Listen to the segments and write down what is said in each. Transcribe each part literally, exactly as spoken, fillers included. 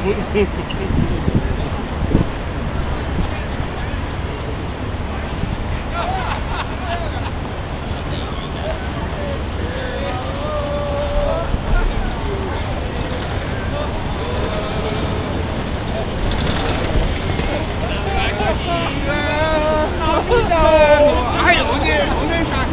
はい、おね、お姉さん。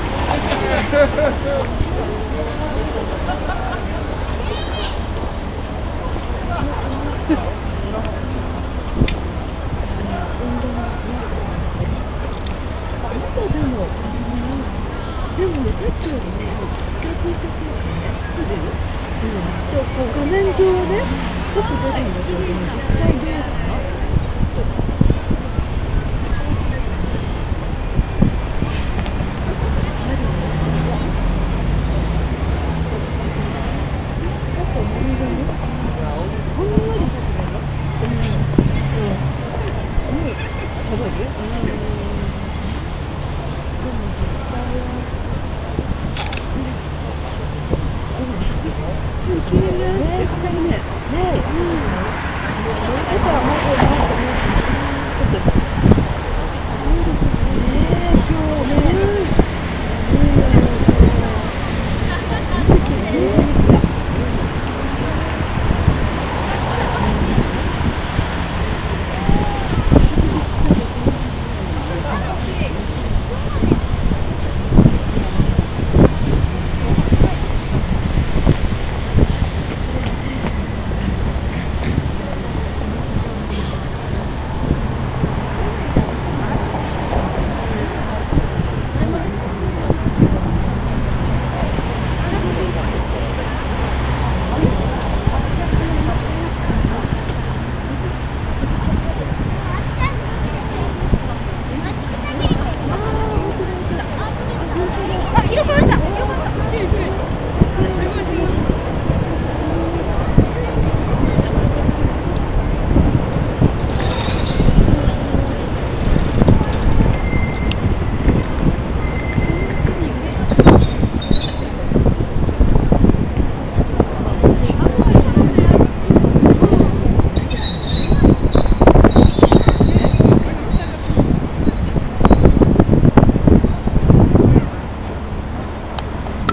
でもね、さっきよりね、近づいたせいかね、すぐ、うん、とこう画面上はね、よく出るんだけど、実際どうだった？ほんのり先だよ。うん。うん。に食べる？うん。でも実際は。すげえね。ね、二人ね。ね、うん。だからまずなんかね、ちょっと。